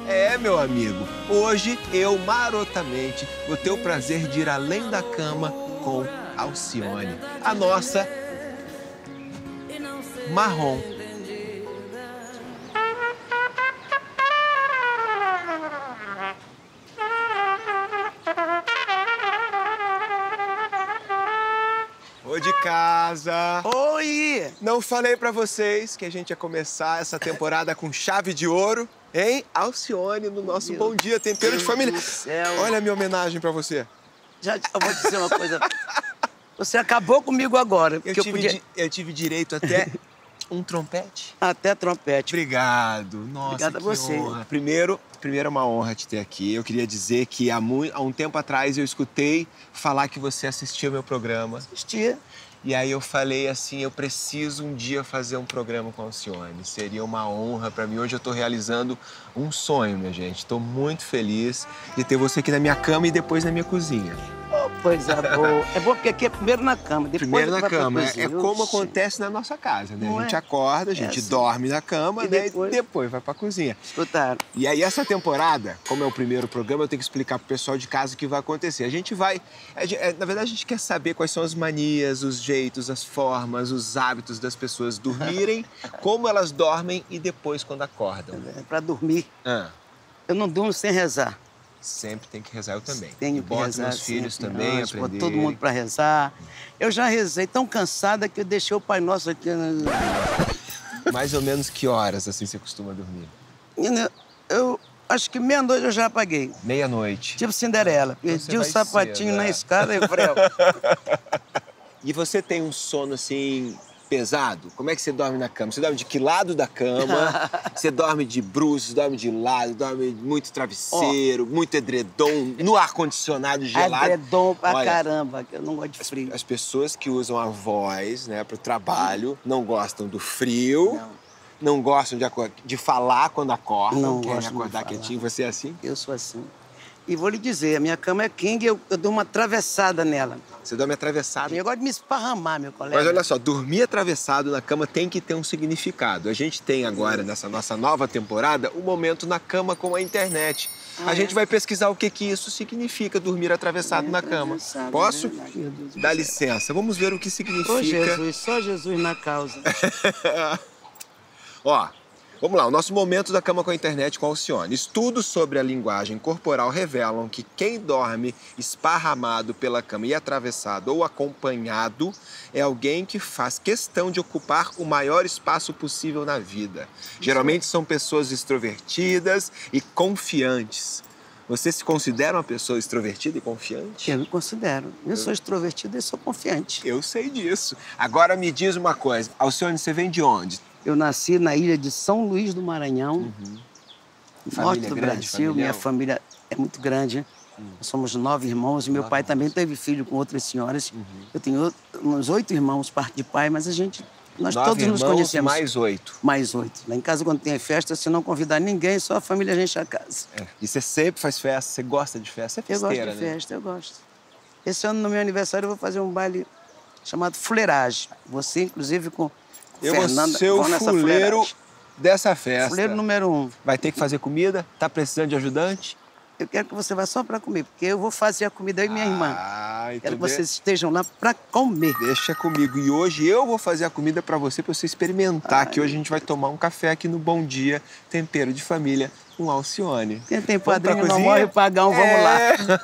É, meu amigo, hoje eu marotamente vou ter o prazer de ir além da cama com Alcione, a nossa marrom. Ô de casa! Oi! Não falei pra vocês que a gente ia começar essa temporada com chave de ouro, hein? Alcione no nosso Bom Dia Tempero de Família. Olha a minha homenagem pra você. Já, eu vou dizer uma coisa. Você acabou comigo agora. Eu tive direito até um trompete. Até trompete. Obrigado. Nossa, Obrigado a que você. honra. Primeiro é uma honra te ter aqui. Eu queria dizer que há um tempo atrás eu escutei falar que você assistia meu programa. Assistia. E aí eu falei assim, eu preciso um dia fazer um programa com a Alcione. Seria uma honra pra mim. Hoje eu tô realizando um sonho, minha gente. Tô muito feliz de ter você aqui na minha cama e depois na minha cozinha. Oh, coisa boa. É bom porque aqui é primeiro na cama, depois Primeiro na vai pra cama. cozinha. É como Oxi. acontece na nossa casa, né? Não A gente é? acorda, a gente assim. dorme na cama, E né? depois? E depois vai pra cozinha. Escutaram. E aí, essa temporada, como é o primeiro programa, eu tenho que explicar pro pessoal de casa o que vai acontecer. A gente vai... na verdade, a gente quer saber quais são as manias, os jeitos, as formas, os hábitos das pessoas dormirem, como elas dormem e depois quando acordam. É pra dormir. Ah, Eu não durmo sem rezar. sempre tem que rezar, eu também. Tenho e que boto rezar meus filhos sempre. também, Nossa, boto aprender. todo mundo pra rezar. Eu já rezei tão cansada que eu deixei o Pai Nosso aqui. Mais ou menos que horas, assim, você costuma dormir? Eu acho que meia-noite eu já apaguei. Meia-noite. Tipo Cinderela. Então Perdi você o vai sapatinho cedo, na é. escada e freu. E você tem um sono, assim, pesado? Como é que você dorme na cama? Você dorme de que lado da cama? Você dorme de bruços, dorme de lado, dorme muito travesseiro, muito edredom, no ar-condicionado gelado? Edredom pra Olha, caramba, que eu não gosto de frio. As pessoas que usam a voz, né, pro trabalho, não gostam do frio, não gostam de falar quando acordam, Não querem gosto de acordar falar. quietinho. Você é assim? Eu sou assim. E vou lhe dizer, a minha cama é king, eu dou uma atravessada nela. Você dorme atravessado. Eu gosto de me esparramar, meu colega. Mas olha só, dormir atravessado na cama tem que ter um significado. A gente tem agora, nessa nossa nova temporada, um momento na cama com a internet. A gente vai pesquisar o que isso significa, dormir atravessado na cama. Atravessado, Posso? né? Meu Deus do Dá céu. licença, vamos ver o que significa. Ô, Jesus, só Jesus na causa. Ó, vamos lá, o nosso momento da cama com a internet com a Alcione. Estudos sobre a linguagem corporal revelam que quem dorme esparramado pela cama e atravessado ou acompanhado é alguém que faz questão de ocupar o maior espaço possível na vida. Geralmente são pessoas extrovertidas e confiantes. Você se considera uma pessoa extrovertida e confiante? Eu me considero. Eu sou extrovertida e sou confiante. Eu sei disso. Agora me diz uma coisa, Alcione, você vem de onde? Eu nasci na ilha de São Luís do Maranhão, norte Família do grande, Brasil. familhão? Minha família é muito grande. Nós somos 9 irmãos e meu pai também teve filho com outras senhoras. Eu tenho uns 8 irmãos, parte de pai, mas nós 9 todos nos irmãos, conhecemos. mais 8. Mais 8. Lá em casa, quando tem festa, se não convidar ninguém, só a família enche a casa. É. E você sempre faz festa, você gosta de festa, você é Eu gosto festeira, de né? festa, eu gosto. Esse ano, no meu aniversário, eu vou fazer um baile chamado Fuleiragem. Você, inclusive, com Eu vou Fernanda, ser o vão nessa fuleiro fuleiragem. dessa festa. Fuleiro número 1. Vai ter que fazer comida? Tá precisando de ajudante? Eu quero que você vá só para comer, porque eu vou fazer a comida eu e minha irmã. Então Quero que vocês estejam lá para comer. Deixa comigo. E hoje eu vou fazer a comida pra você experimentar, que hoje a gente vai tomar um café aqui no Bom Dia Tempero de Família com Alcione. Quem tem Vamos pra padrinho não cozinha? morre, pagão, vamos lá.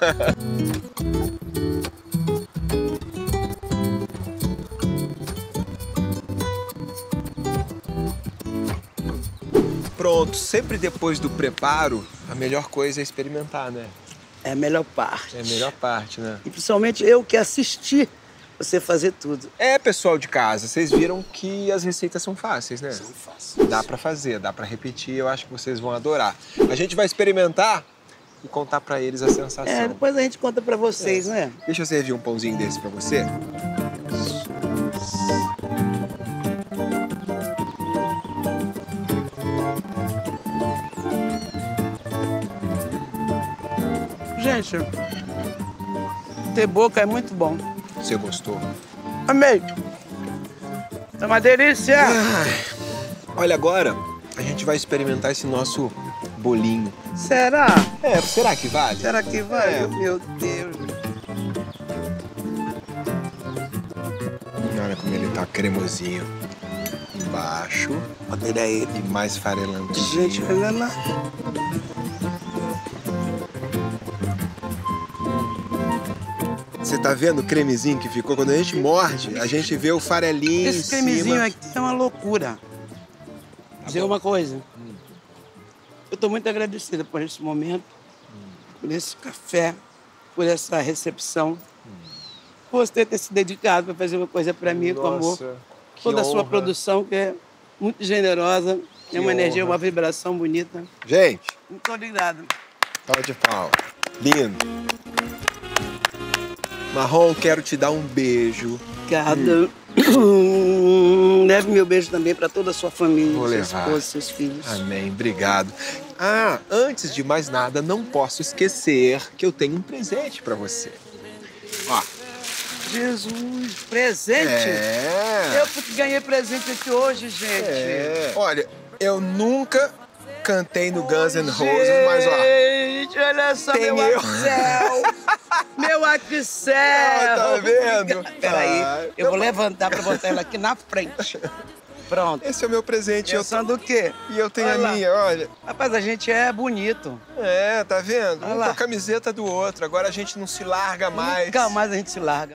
Pronto, sempre depois do preparo, a melhor coisa é experimentar, né? É a melhor parte. É a melhor parte, né? E principalmente eu que assisti você fazer tudo. É, pessoal de casa, vocês viram que as receitas são fáceis, né? São fáceis. Dá pra fazer, dá pra repetir, eu acho que vocês vão adorar. A gente vai experimentar e contar pra eles a sensação. É, depois a gente conta pra vocês, né? Deixa eu servir um pãozinho desse pra você. Gente, ter boca é muito bom. Você gostou? Amei. É uma delícia. Olha, agora a gente vai experimentar esse nosso bolinho. Será? Será que vale? Será que vai? Meu Deus. Olha como ele tá cremosinho. Embaixo. Olha aí. E mais farelando. Gente, olha lá. Você tá vendo o cremezinho que ficou? Quando a gente morde, a gente vê o farelinho em Esse cremezinho cima. aqui é uma loucura. Dizer uma coisa. Eu estou muito agradecida por esse momento, por esse café, por essa recepção, por você ter se dedicado para fazer uma coisa para mim com amor. Toda a sua produção, que é muito generosa, é uma energia, uma vibração bonita. Gente, Muito obrigada. salve de pau. Lindo. Marrom, quero te dar um beijo. Obrigada. Leve meu beijo também para toda a sua família, Vou sua levar. esposa, seus filhos. Amém, obrigado. Antes de mais nada, não posso esquecer que eu tenho um presente pra você. Ó. Jesus, presente? Eu que ganhei presente aqui hoje, gente. Olha, eu nunca cantei no Guns N' Roses, mas ó. Gente, olha só, tem meu eu. Axel. Meu Axel. Tá vendo? Peraí, eu vou levantar pra botar ela aqui na frente. Pronto. Esse é o meu presente. Pensando o quê? E eu tenho Olha a lá. minha, olha. Rapaz, a gente é bonito. Tá vendo? Olha Um lá. com a camiseta do outro. Agora a gente não se larga mais. Nunca mais a gente se larga.